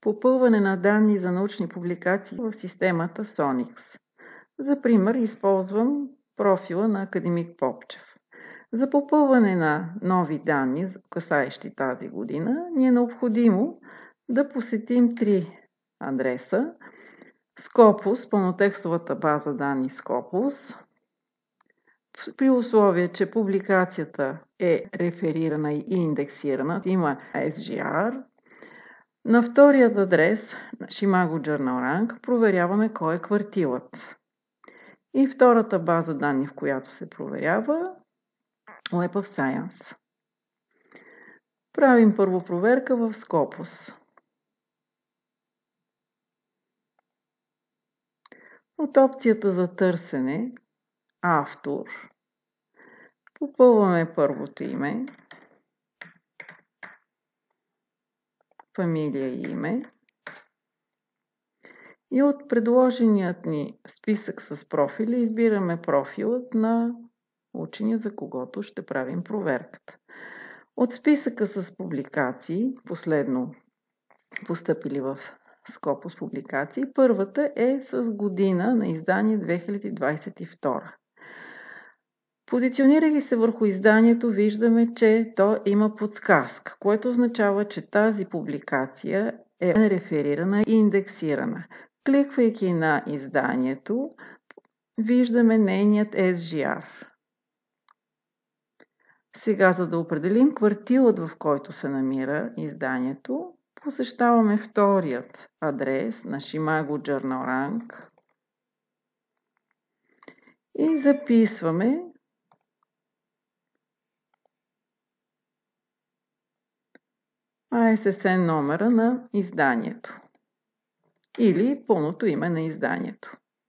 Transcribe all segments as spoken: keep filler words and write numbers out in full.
Попълване на данни за научни публикации в системата Соникс. За пример използвам профила на академик Попчев. За попълване на нови данни, касаещи тази година, ни е необходимо да посетим три адреса. Scopus, пълнотекстовата база данни Scopus, при условие, че публикацията е реферирана и индексирана, има Ес Джи Ар. На вторият адрес, Shimago Journal Rank, проверяваме кой е квартилът. И втората база данни, в която се проверява, Web of Science. Правим първо проверка в Scopus. От опцията за търсене, автор, попълваме първото име, фамилия и име. И от предложеният ни списък с профили избираме профилът на учения, за когото ще правим проверката. От списъка с публикации, последно постъпили в Scopus публикации, първата е с година на издание две хиляди двадесет и втора. Позиционирайки се върху изданието, виждаме, че то има подсказка, което означава, че тази публикация е реферирана и индексирана. Кликвайки на изданието, виждаме нейният Ес Джи Ар. Сега, за да определим квартилът, в който се намира изданието, посещаваме вторият адрес на Shimago Journal Rank и записваме Ай Ес Ес Ен номера на изданието или пълното име на изданието.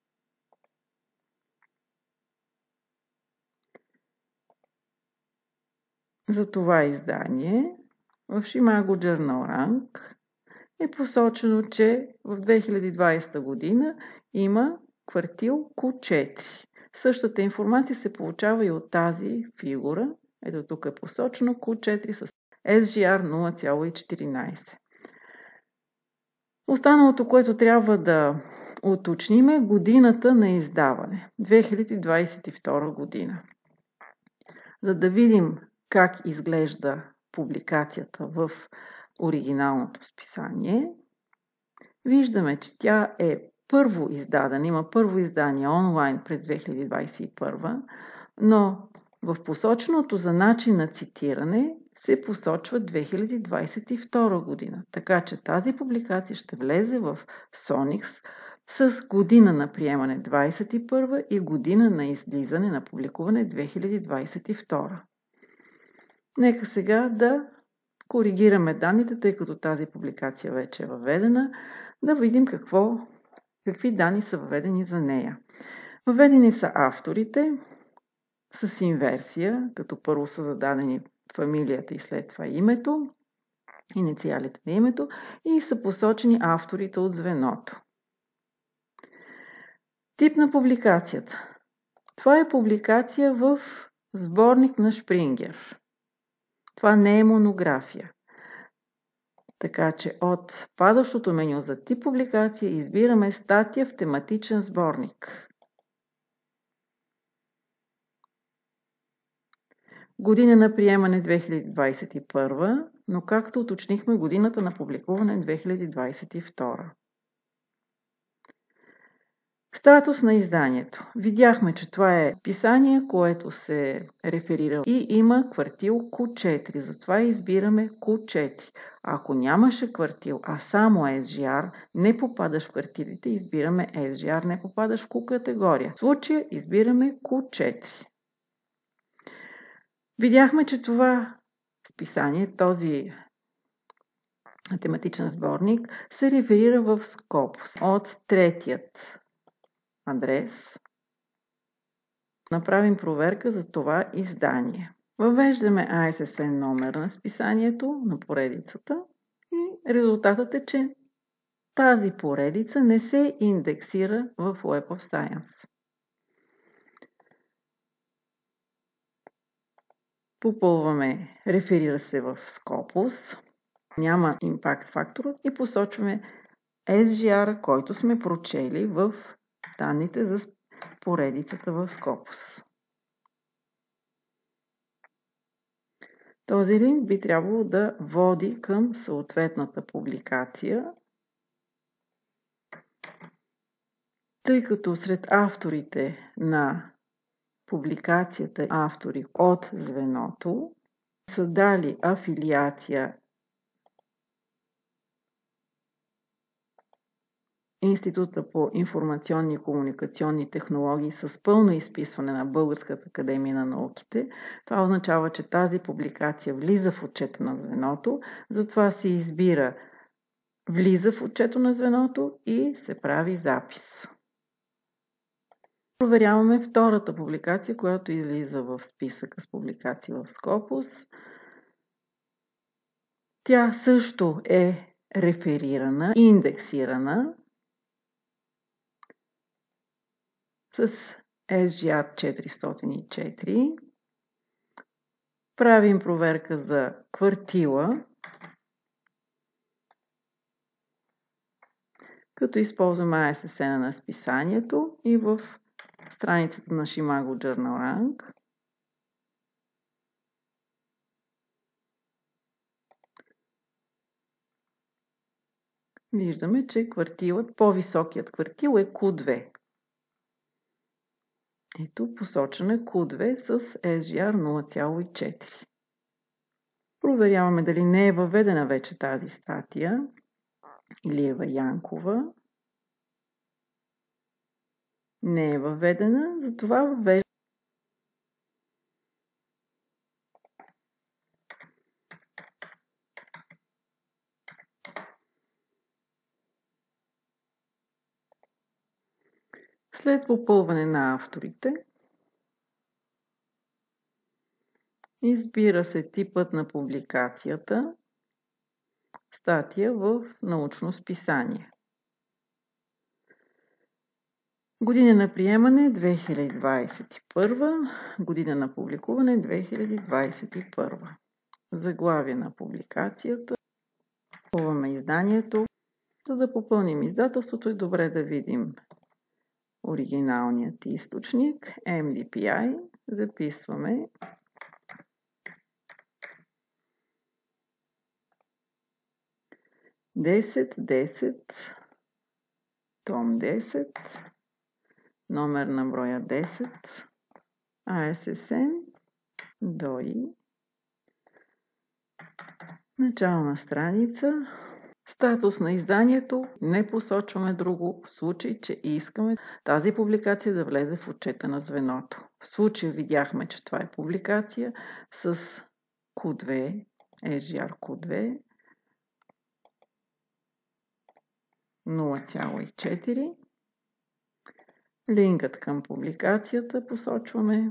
За това издание в Shimago Journal Rank е посочено, че в две хиляди двадесета година има квартил Ку четири. Същата информация се получава и от тази фигура. Ето тук е посочено Ку четири с Ес Джи Ар нула цяло четиринадесет. Останалото, което трябва да уточним, е годината на издаване – две хиляди двадесет и втора година. За да видим как изглежда публикацията в оригиналното списание, виждаме, че тя е първо издадена, има първо издание онлайн през две хиляди двадесет и първа, но в посоченото за начин на цитиране се посочва две хиляди двадесет и втора година. Така че тази публикация ще влезе в Соникс с година на приемане двадесет и първа и година на излизане на публикуване две хиляди двадесет и втора. Нека сега да коригираме данните, тъй като тази публикация вече е въведена, да видим какво, какви данни са въведени за нея. Въведени са авторите с инверсия, като първо са зададени фамилията и след това името, инициалите на името, и са посочени авторите от звеното. Тип на публикацията. Това е публикация в сборник на Шпрингер. Това не е монография. Така че от падащото меню за тип публикация избираме статия в тематичен сборник. Година на приемане две хиляди двадесет и първа, но както уточнихме, годината на публикуване две хиляди двадесет и втора. Статус на изданието. Видяхме, че това е писание, което се реферира и има квартил Ку четири, затова избираме Ку четири. Ако нямаше квартил, а само Ес Джи Ар, не попадаш в квартилите, избираме Ес Джи Ар, не попадаш в Ку категория. В случая избираме Ку четири. Видяхме, че това списание, този тематичен сборник, се реферира в Scopus от третият адрес. Направим проверка за това издание. Въвеждаме Ай Ес Ес Ен номер на списанието, на поредицата, и резултатът е, че тази поредица не се индексира в Web of Science. Попълваме, реферира се в Scopus. няма импакт фактор и посочваме ес джи ар, който сме прочели в данните за поредицата в Scopus. Този линк би трябвало да води към съответната публикация, тъй като сред авторите на публикацията, автори от звеното, са дали афилиация Института по информационни и комуникационни технологии с пълно изписване на Българската академия на науките. Това означава, че тази публикация влиза в отчета на звеното, затова се избира влиза в отчета на звеното и се прави запис. Проверяваме втората публикация, която излиза в списъка с публикации в Scopus. Тя също е реферирана и индексирана с ес джи ар четиристотин и четири. Правим проверка за квартила, като използваме ай ес ес ен на списанието и в страницата на Shimago Journal Rank. Виждаме, че квартилът, по-високият квартил е Ку две. Ето, посочен е Ку две с ес джи ар нула цяло и четири. Проверяваме дали не е въведена вече тази статия. Илиева Янкова. Не е въведена, затова въвеждаме. След попълване на авторите, избира се типът на публикацията, статия в научно списание. Година на приемане две хиляди двадесет и първа, година на публикуване две хиляди двадесет и първа. Заглавие на публикацията. Попълваме изданието. За да попълним издателството е добре да видим оригиналният източник, ем ди пи ай. Записваме десет десет, том десет, номер на броя десет, ай ес ес ен, ДОИ, начална страница, статус на изданието, не посочваме друго в случай, че искаме тази публикация да влезе в отчета на звеното. В случая видяхме, че това е публикация с Ку две, ес джи ар Ку две, нула цяло и четири. Линкът към публикацията посочваме.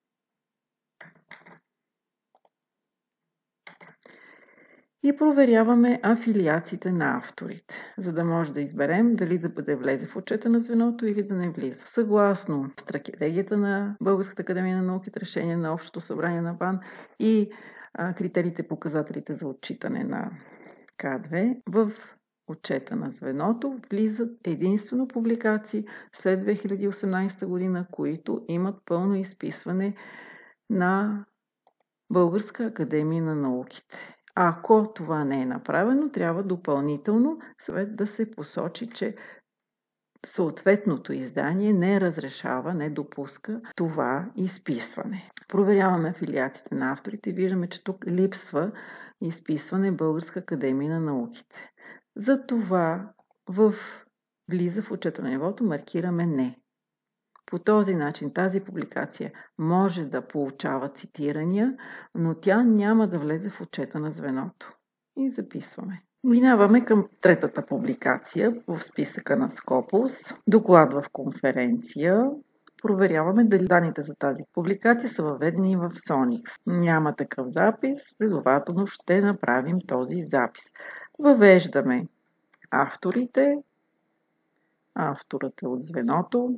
И проверяваме афилиациите на авторите, за да може да изберем дали да бъде влезе в отчета на звеното или да не влиза. Съгласно стратегията на Българската академия на науките, решение на Общото събрание на БАН и а, критериите, показателите за отчитане на Ка две, в отчета на звеното влизат единствено публикации след две хиляди и осемнадесета година, които имат пълно изписване на Българска академия на науките. Ако това не е направено, трябва допълнително да се посочи, че съответното издание не разрешава, не допуска това изписване. Проверяваме афилиациите на авторите и виждаме, че тук липсва изписване Българска академия на науките. Затова в влиза в отчета на нивото маркираме не. По този начин тази публикация може да получава цитирания, но тя няма да влезе в отчета на звеното. И записваме. Минаваме към третата публикация в списъка на Scopus. Доклад в конференция. Проверяваме дали данните за тази публикация са въведени в Соникс. Няма такъв запис, следователно ще направим този запис. Въвеждаме авторите. Авторът е от звеното.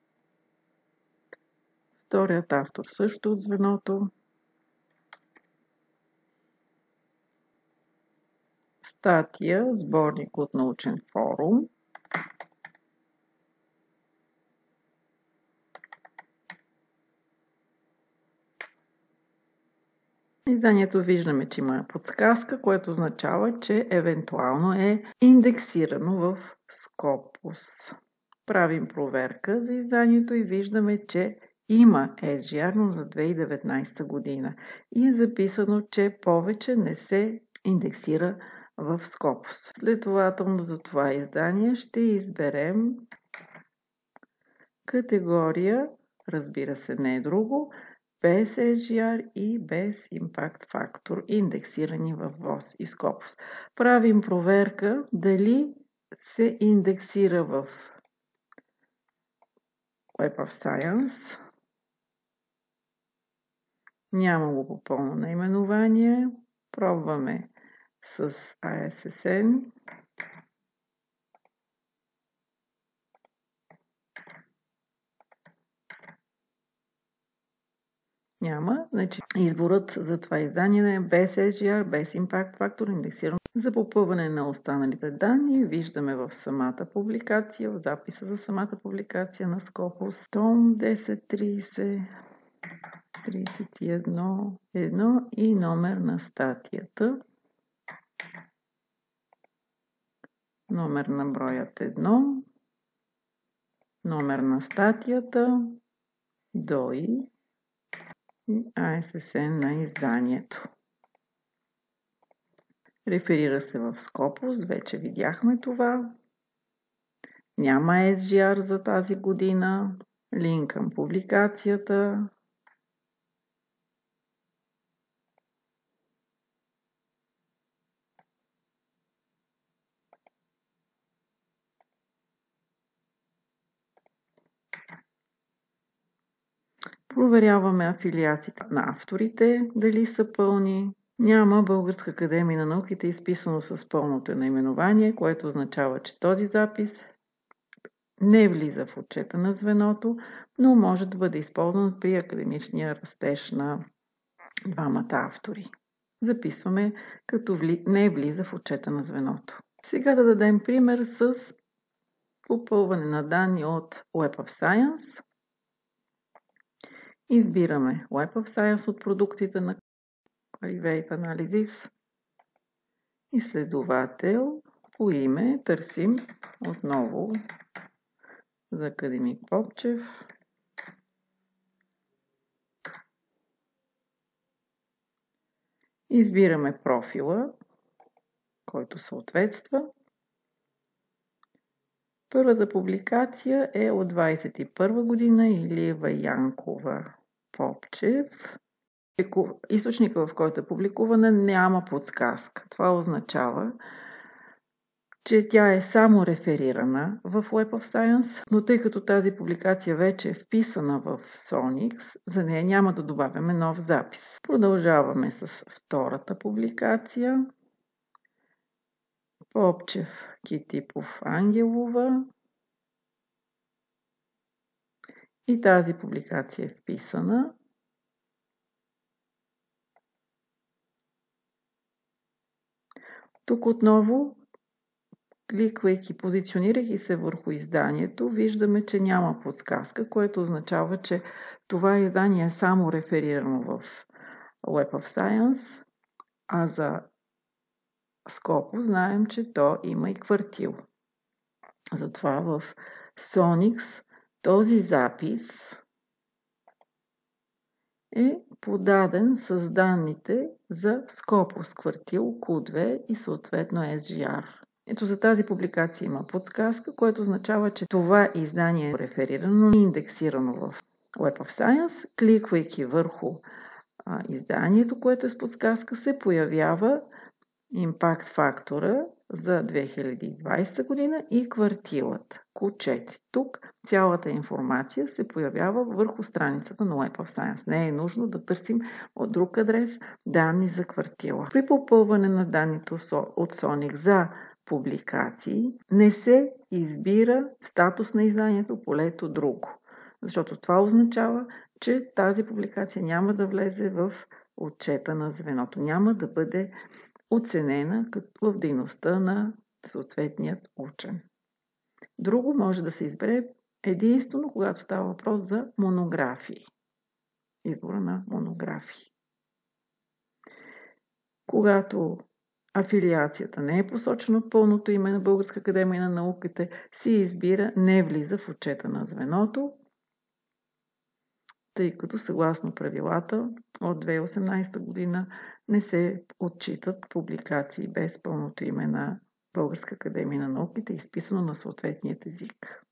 Вторият автор също от звеното. Статия, сборник от научен форум. Изданието виждаме, че има подсказка, което означава, че евентуално е индексирано в Scopus. Правим проверка за изданието и виждаме, че има ес джи ар, но за две хиляди и деветнадесета година и е записано, че повече не се индексира в Scopus. Следователно за това издание ще изберем категория, разбира се, не е друго, без ес джи ар и без Impact Factor, индексирани в воз и Scopus. Правим проверка дали се индексира в Web of Science. Няма го по пълно наименование. Пробваме с ай ес ес ен. Няма. Значи, изборът за това издание е без ес джи ар, без Impact Factor, индексирано. За попълване на останалите данни виждаме в самата публикация, в записа за самата публикация на Scopus, том десет тридесет тридесет и едно едно и номер на статията. Номер на броят едно, номер на статията, ДОИ и ай ес ес ен на изданието. Реферира се в Scopus, вече видяхме това. Няма ес джи ар за тази година. Линк към публикацията. Проверяваме афилиациите на авторите, дали са пълни. Няма Българска академия на науките изписано с пълното наименование, което означава, че този запис не влиза в отчета на звеното, но може да бъде използван при академичния растеж на двамата автори. Записваме, като не влиза в отчета на звеното. Сега да дадем пример с попълване на данни от Web of Science. Избираме Web of Science от продуктите на Clarivate Analysis. Изследовател по име търсим отново за академик Попчев. Избираме профила, който съответства. Първата публикация е от двадесет и първа година, Илиева Янкова Попчев. Източника, в който е публикувана, няма подсказка. Това означава, че тя е само реферирана в Web of Science, но тъй като тази публикация вече е вписана в Sonix, за нея няма да добавяме нов запис. Продължаваме с втората публикация. Попчев, Китипов, Ангелова. И тази публикация е вписана. Тук отново, кликвайки, позиционирайки се върху изданието, виждаме, че няма подсказка, което означава, че това издание е само реферирано в Web of Science, а за Scopus знаем, че то има и квартил. Затова в Sonix този запис е подаден с данните за Scopus, квартил, Q две и съответно ес джи ар. Ето за тази публикация има подсказка, което означава, че това издание е реферирано и индексирано в Web of Science. Кликвайки върху а, изданието, което е с подсказка, се появява Impact фактора за две хиляди и двадесета година и квартилът Q четири. Тук цялата информация се появява върху страницата на Web of Science. Не е нужно да търсим от друг адрес данни за квартила. При попълване на данните от Sonix за публикации не се избира в статус на изданието полето друго, защото това означава, че тази публикация няма да влезе в отчета на звеното, няма да бъде оценена в дейността на съответният учен. Друго може да се избере единствено, когато става въпрос за монографии. Избора на монографии. Когато афилиацията не е посочена от пълното име на Българска академия на науките, се избира не влиза в отчета на звеното, тъй като съгласно правилата от две хиляди и осемнадесета година не се отчитат публикации без пълното име на Българска академия на науките, изписано на съответният език.